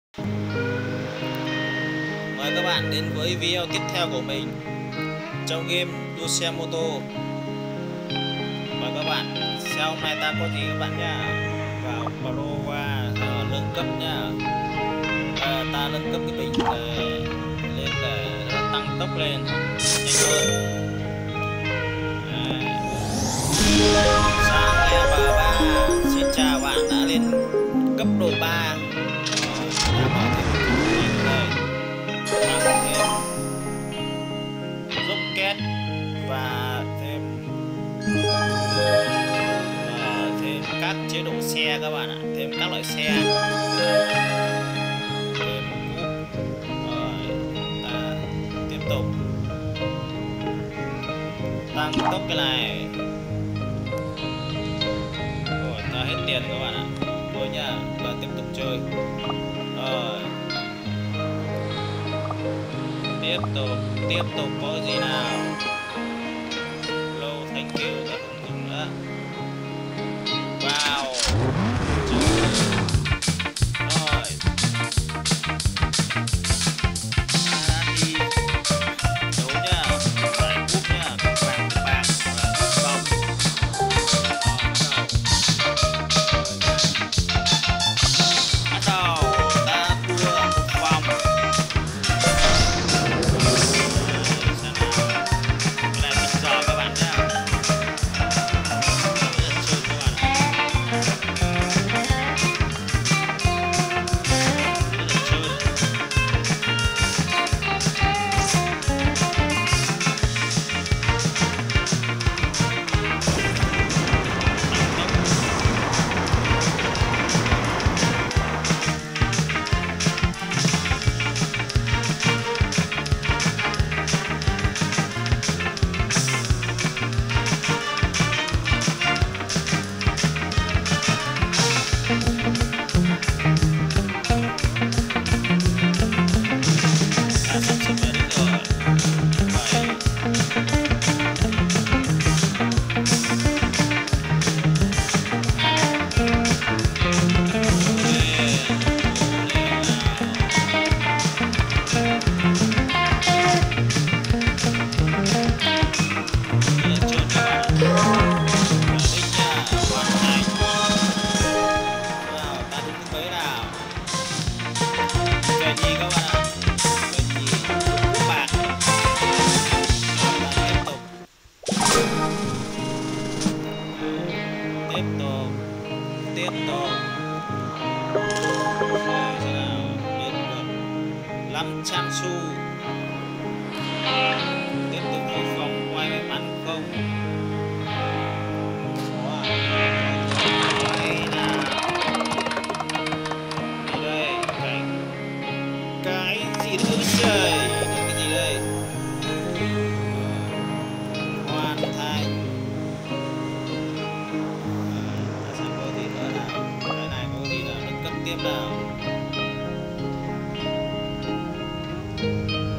Mời các bạn đến với video tiếp theo của mình trong game đua xe mô tô. Mời các bạn xem hôm nay ta có gì các bạn nhá. Vào Pro qua nâng cấp nhá. Ta nâng cấp cái bình lên để tăng tốc lên nhanh hơn. Sang e 33. Xin chào bạn đã lên cấp độ 3. Đã bảo thêm đây. Tăng thêm rocket và thêm các chế độ xe các bạn ạ, thêm các loại xe, thêm cúp. Rồi ta tiếp tục tăng tốc cái này. Rồi ta hết tiền các bạn ạ, thôi nhá, và tiếp tục chơi. Rồi tiếp tục có gì nào. Low thank you, ta không dùng nữa. Wow. Rồi ta đi đấu nhá, giải cúp nhá, vàng bạc và vòng. Bắt đầu ta đua một vòng. Tiếp tục xem nào, biết được 500 xu. Tiếp tục một vòng quay may mắn không. Quay nào. Đi đây, cái gì nữa trời, cái gì đây. Hoàn thành. Tiếp nào.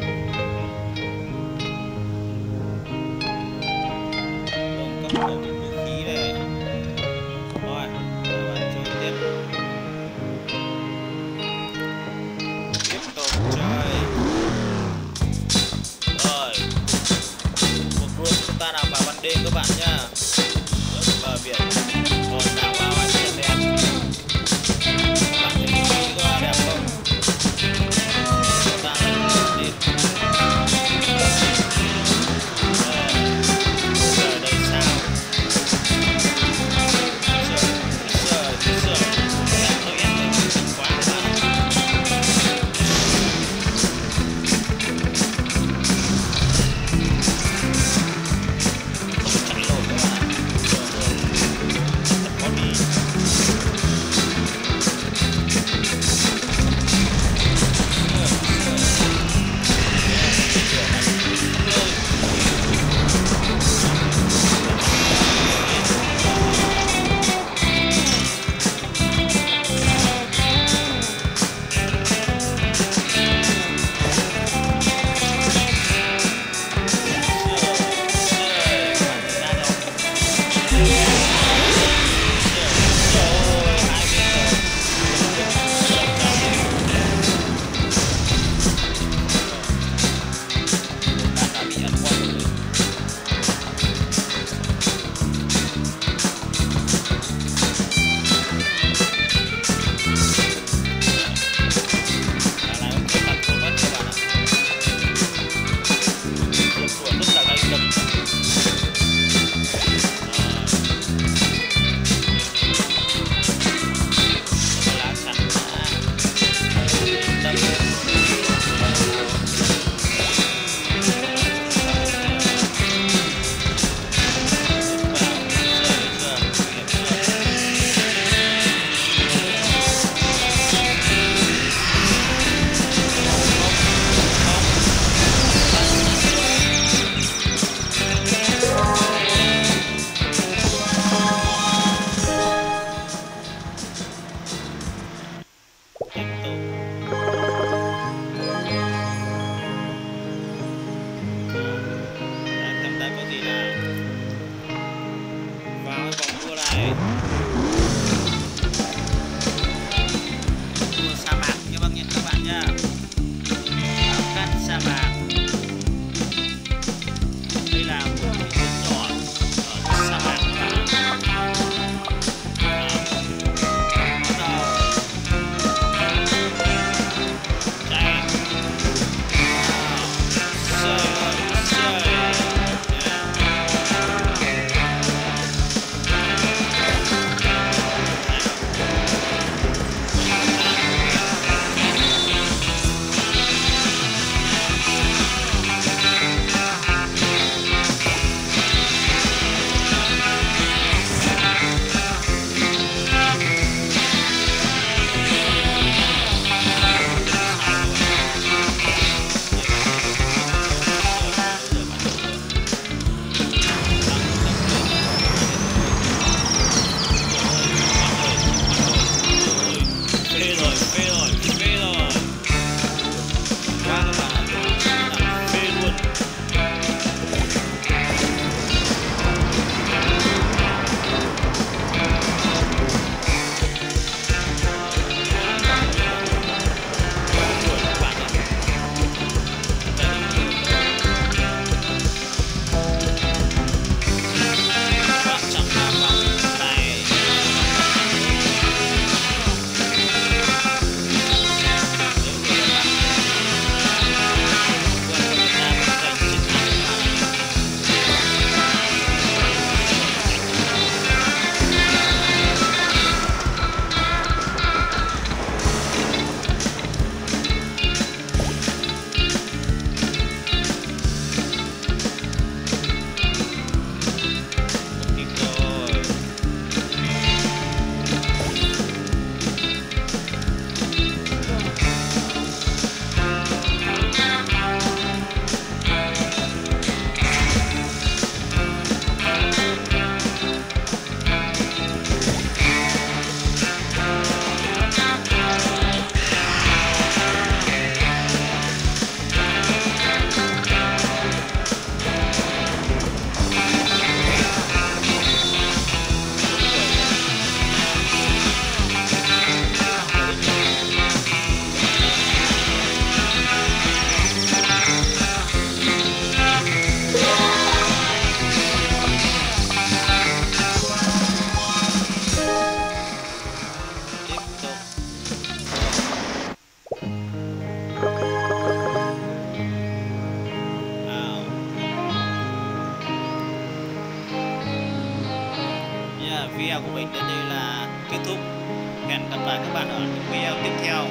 video của mình đến đây là kết thúc. Hẹn gặp lại các bạn ở những video tiếp theo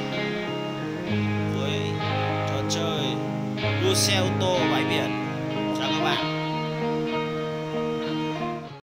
với trò chơi đua xe ô tô bãi biển. Chào các bạn.